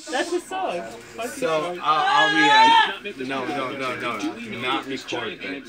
That's a song. So I'll react. No, not record it.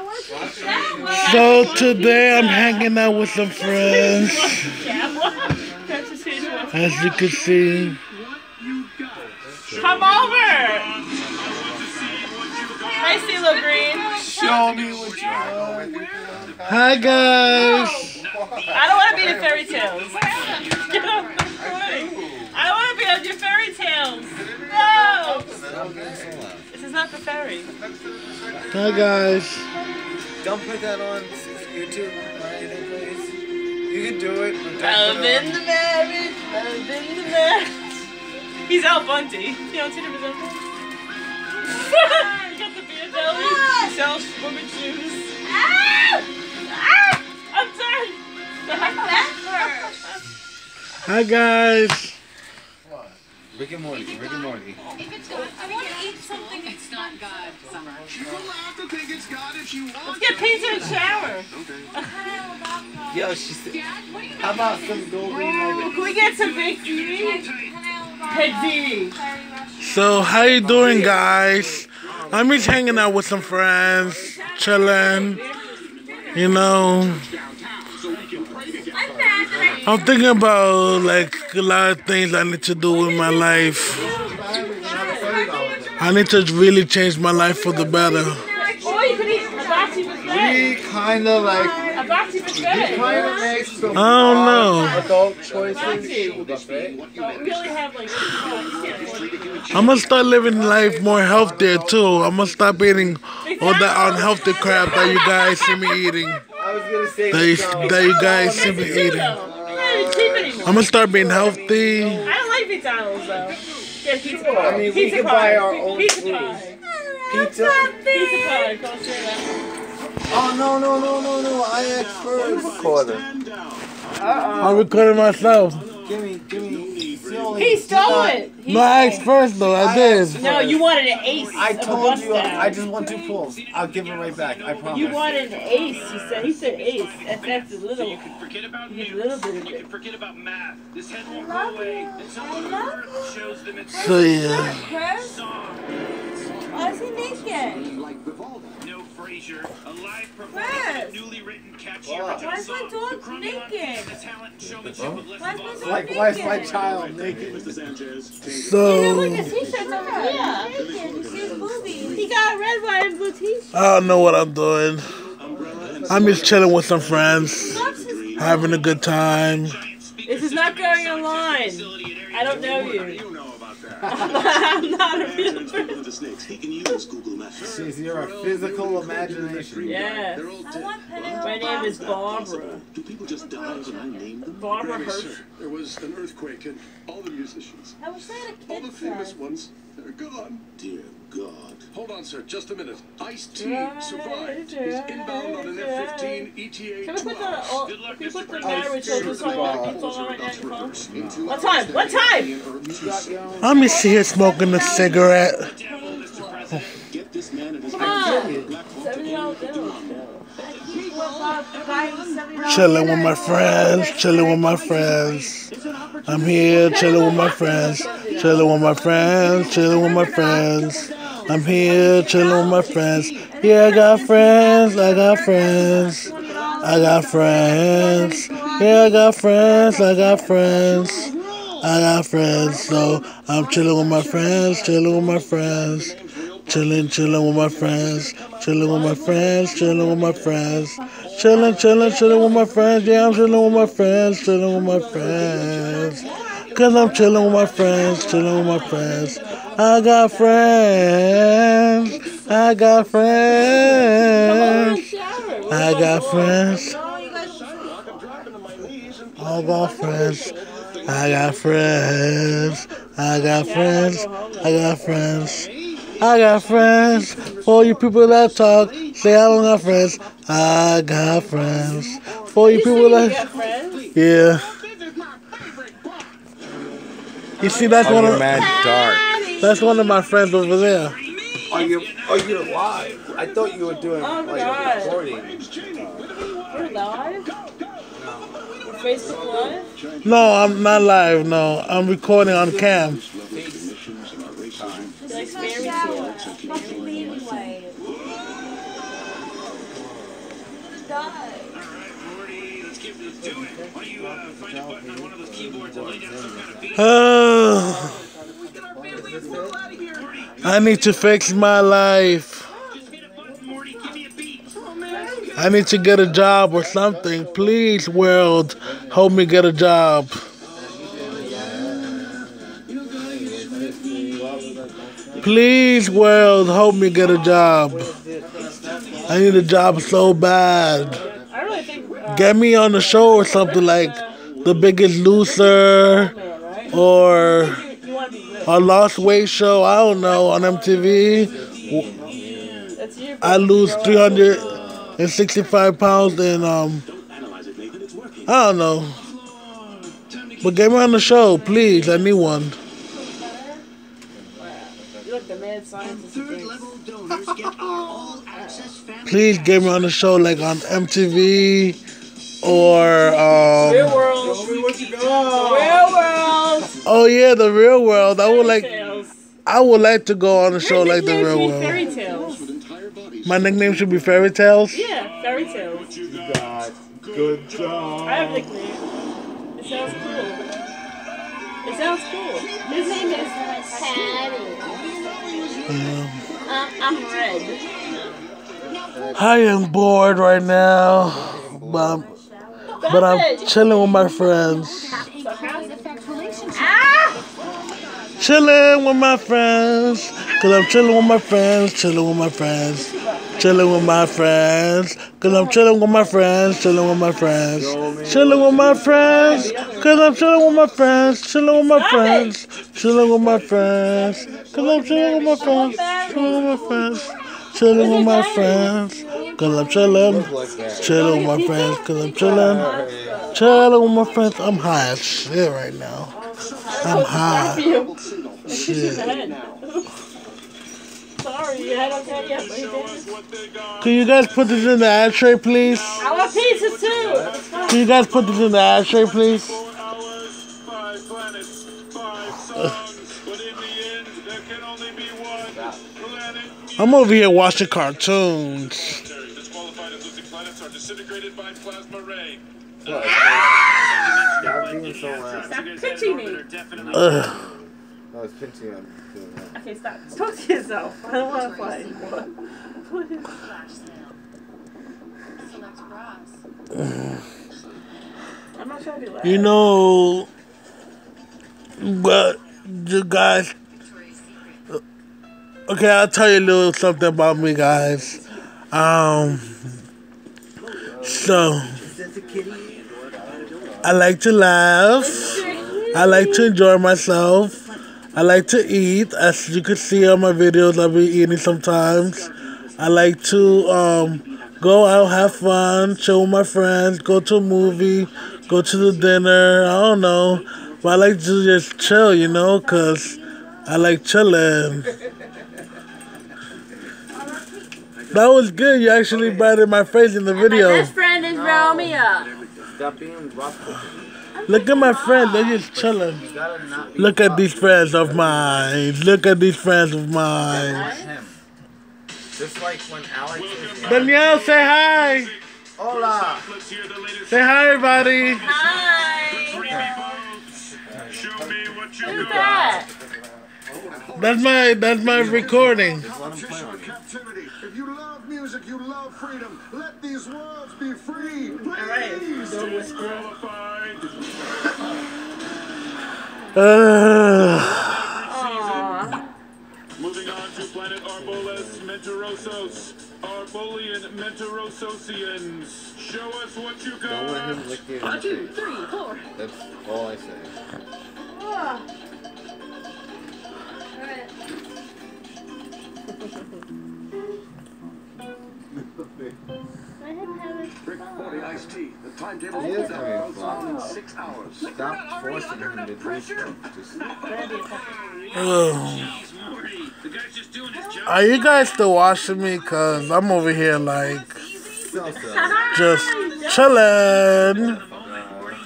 So today I'm hanging out with some friends. As you can see. Come over! Hi, CeeLo Green. Show me what you want. Hi guys. I don't want to be in fairy tales. I don't want to be on your fairy tales. No! This is not the fairy. Hi guys. Don't put that on YouTube or anything, please. You can do it. Love in the marriage, love in the marriage. He's Al Bundy. You don't see him as Al Bundy? He got the beer belly. He sells women's shoes. I'm sorry. Hi guys. Rick and Morty. I want to eat something that's not God, Summer. She's allowed to think it's God if she wants. Let's get pizza and shower. Yo, she said, how about some golden nuggets? Can we get some big TV? Big TV. So how you doing guys? I'm just hanging out with some friends, chilling, you know. I'm thinking about like a lot of things I need to do with my life. I need to really change my life for the better. Or you could eat hibachi buffet. We kind of like, Hibachi buffet. kind of make some I don't know. adult choices. Don't really have like. I'm gonna start living life more healthier too. I'm gonna stop eating all that unhealthy crap that you guys see me eating. I was gonna say That you guys see me eating. I'm gonna start being healthy. I don't like McDonald's though. Get pizza pie. I mean, we Pizza can pie. buy our own Pizza food. pie. Pizza. Pizza pie. Go straight up. Oh no! I asked first. Recorder. I'm recording myself. Give me. He stole it. No, I asked first though. I did. No, you wanted an ace. I of a told bust you. down. I just want 2 pulls. I'll give it right back. I promise. You wanted an ace. He said ace. That's a little. You can forget about You get a news. little bit of You it. can forget about math. This head won't go away until Mother Earth shows them its So yeah. song. Why is he naked? No Frasier, a live performance of Chris. a newly written catchy Wow. original Why is my song. dog The Crummy Monkeys naked? and the talent and showmanship of Les Why is my Voss. dog Why's my naked? child naked? So T-shirt's over here. Naked. You see his boobies. He got a red, white, and blue t-shirt. I don't know what I'm doing. I'm just chilling with some friends, having a good time. This is not going online. I don't know you. You know about that. I'm not a real person. She's your physical imagination. Yeah. I want Penny My name is Barbara. Do people just die when I name them? Barbara Really, Hirsch. sir. There was an earthquake and all the musicians, I wish I had a all the kid famous size. ones, they're gone. Dear God. Hold on, sir, just a minute. Ice-T survived. He's inbound on an F-15 ETA Can we put the, 12. oh, Good luck, can we put the Mr. marriage children song on right now on your phone? What time? What time? I'm just here smoking a cigarette, Get this man and his Come on. $70 bills. chilling with my friends, chilling with my friends. I'm here chilling with my friends, chilling with my friends, chilling with my friends. I'm here chilling with my friends. Yeah, I got friends, I got friends. I got friends. Yeah, I got friends, I got friends. I got friends, so I'm chilling with my friends, chilling with my friends. Chilling with my friends, chilling with my friends, chilling with my friends. Chilling with my friends. Yeah, I'm chilling with my friends, chilling with my friends. Cause I'm chilling with my friends, chilling with my friends. I got friends, I got friends. I got friends. I got friends. I got friends. I got friends. I got friends. I got friends. For all you people that talk, say I don't got friends. I got friends. For all you people that, yeah. You see, that's one of my friends over there. Are you live? I thought you were doing like a recording. We're live? Facebook Live? No, I'm not live. No, I'm recording on cam. He likes fairy tales. Fucking baby white. Die. Morty, let's do it. Why don't you find a button on one of those keyboards and lay down some kind of beat? I need to fix my life. Just hit a button, Morty. Give me a beat. I need to get a job or something. Please, world, help me get a job. Please, world, help me get a job. I need a job so bad. I really think. Get me on the show or something like The Biggest Loser or You want to be rich. a Lost Weight show. I don't know, on MTV. That's you. I lose 365 pounds and I don't know. But get me on the show, please. I need one. You look the mad scientist. of things. Third-level donors get all-access family. Please get me on the show like on MTV or Real world. Show me what you got. Real world. oh yeah, The Real World. I would Fairy like to go on a show Your like The nickname Real should be World. Fairy tales. My nickname should be Fairy Tales. Yeah, fairy tales. Good job. I have a nickname. It sounds cool. It sounds cool. His name is Patty. I'm Red. I am bored right now, but I'm chilling with my friends. Chilling with my friends, cause I'm chilling with my friends, chilling with my friends, chilling with my friends, cause I'm chilling with my friends, chilling with my friends, chilling with my friends, cause I'm chilling with my friends, chilling with my friends, chilling with my friends, cause I'm chilling with my friends, chilling with my friends, chilling with my friends, cause I'm chilling, chilling with my friends, cause I'm chilling, chilling with my friends. I'm high as shit right now. I'm high. Shit. Sorry, I don't care yet, but he did. Can you guys put this in the ashtray, please? I want pizza too. Can you guys put this in the ashtray, please? 4 hours, 5 planets, 5 songs, but in the end, there can only be one planet. I'm over here watching cartoons. Disqualified and losing planets are disintegrated by plasma ray. Stop being so loud. Stop pinching me. Ugh. I was pinching on. Okay, stop. Talk to yourself. I don't want to fight anymore. Select bras. I'm not trying to be loud. You know, but you guys. Okay, I'll tell you a little something about me, guys. So I like to laugh. I like to enjoy myself. I like to eat. As you can see on my videos, I'll be eating sometimes. I like to go out, have fun, chill with my friends, go to a movie, go to the dinner. I don't know. But I like to just chill, you know, because I like chilling. That was good. You actually brightened my face in the video. My best friend is Romeo. Stop being rough. Look at my friends. They're just chilling. You gotta not be Look at these friends of mine. Look at these friends of mine. him. Just like when Alex is Danielle, say hi. Hola. Let's hear the latest. Say hi, everybody. Hi. Show me what you Who's got. that? That's my recording. Captivity. If you love music, you love freedom. Let these worlds be free. All right. Don't whisper. Qualified. Aww. Moving on to planet Arboles Menterosos. Arbolian Menterososians. Show us what you got. Don't let him lick you in the 2, face. 3, 4. That's all I say. Rick 40 iced tea. The timetable He is is having out fun. in 6 hours. Stop forcing him to do stuff. Just The guy's just doing his job. Are you guys still watching me? Cause I'm over here like so. just chilling.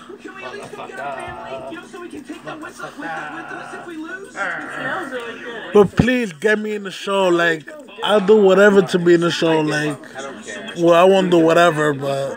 Smells really good. But please get me in the show. Like, I'll do whatever to be in the show. Like, well, I won't do whatever, but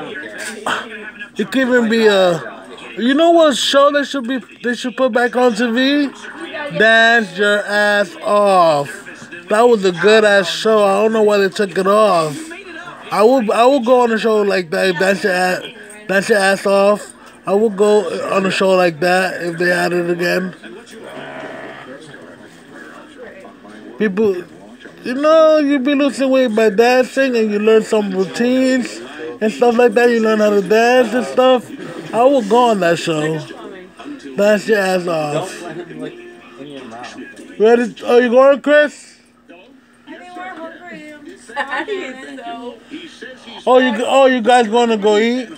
it could even be a. You know what show they should put back on TV? Dance Your Ass Off. That was a good ass show. I don't know why they took it off. I will go on a show like that. Dance Your Ass Off. I will go on a show like that if they had it again. People, you know, you be losing weight by dancing and you learn some routines and stuff like that. You learn how to dance and stuff. I will go on that show. Dance Your Ass Off. Ready? Oh, you going, Chris? You guys going to go eat?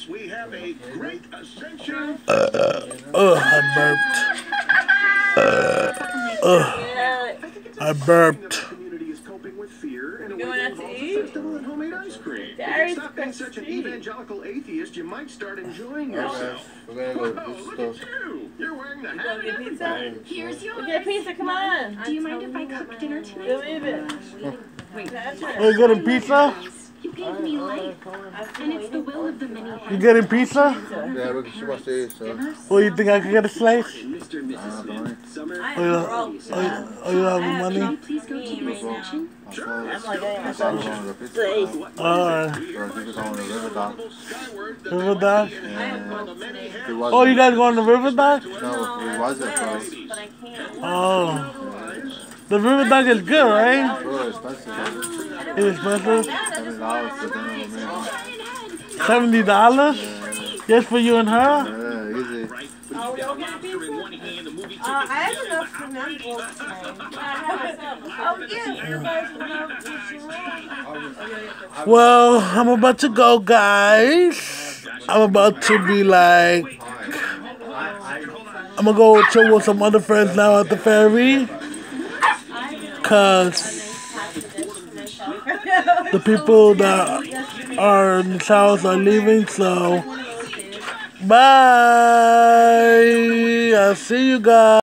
I burped. Going out to eat? Stop being such an evangelical atheist, you might start enjoying yourself. We're gonna go to the You're wearing the You want to get pizza? Here's your. We'll get pizza, come on. Do you mind if I cook dinner tonight? Believe it. Oh, you getting pizza? You gave me life, and it's the will of the many. You getting pizza? Yeah, we're supposed to eat, so. Well, you think I can get a slice? Mr. and Mrs. Smith, Summer. Oh, you have money? Can you please go to the reception? Alright. Skyward, River Dock? It was. Oh, you guys going to River Dock? No, it wasn't, bro. Oh. The River Dock is good, right? Really expensive. It's expensive? $70 for dinner with me. $70? Just for you and her? Yeah, easy. I have enough for Netflix. Oh, yeah, you guys have. Well, I'm about to go, guys. I'm about to be like... I'm gonna go chill with some other friends now at the ferry. Cause the people that are in the house are leaving, so bye. I'll see you guys.